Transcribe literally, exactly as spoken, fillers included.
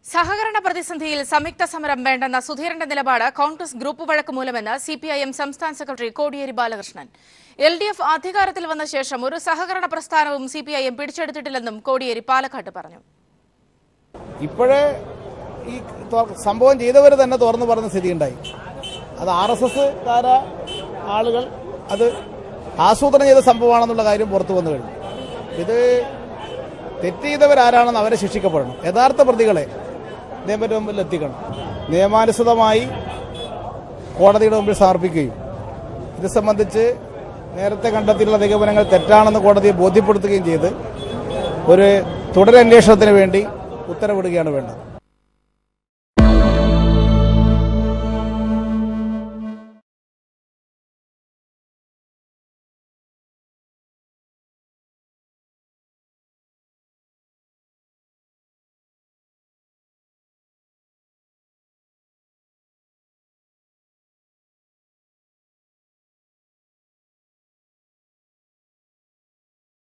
സഹകരണ പ്രതിസന്ധിയിൽ സംയുക്ത സമരം വേണ്ടെന്ന സുധീരന്റെ നിലപാട് കോൺഗ്രസ് ഗ്രൂപ്പ് വഴക്ക് മൂലമെന്ന് സി പി ഐ എം സംസ്ഥാന secretary Kodiyeri Balakrishnan. L D F അധികാരത്തിൽ വന്ന ശേഷം ഒരു സഹകരണ പ്രസ്ഥാനവും സി പി ഐ എം പിടിച്ചെടുത്തിട്ടില്ലെന്നും കോടിയേരി പാലക്കാട്ട് പറഞ്ഞു. ഇപ്പോഴേ ഈ സംഭവം ചെയ്തവർ തന്നെ തുറന്നു പറഞ്ഞ സ്ഥിതിയുണ്ടായി. അത് ആർ എസ് എസ് കാര ആളുകൾ അത് ആസൂത്രണം ചെയ്ത സംഭവമാണെന്നുള്ള കാര്യം പുറത്തു വന്നു കഴിഞ്ഞു. ഇത് തെറ്റ് ചെയ്തവരാരാണെന്ന് അവരെ ശിക്ഷിക്കപ്പെടണം. യഥാർത്ഥ പ്രതികളെ നിയമത്തിന്റെ മുമ്പിൽ എത്തിക്കണം. നിയമാനുസൃതമായി കോടതിയുടെ മുമ്പിൽ സമർപ്പിക്കുകയും ഇത് സംബന്ധിച്ച് നേരത്തെ കണ്ടെത്തിയിട്ടുള്ള നിഗമനങ്ങൾ തെറ്റാണെന്ന് കോടതിയെ ബോധ്യപ്പെടുത്തുകയും ചെയ്ത് ഒരു തുടരന്വേഷണത്തിന് വേണ്ടി ഉത്തരവിടുകയാണ് വേണ്ടത്.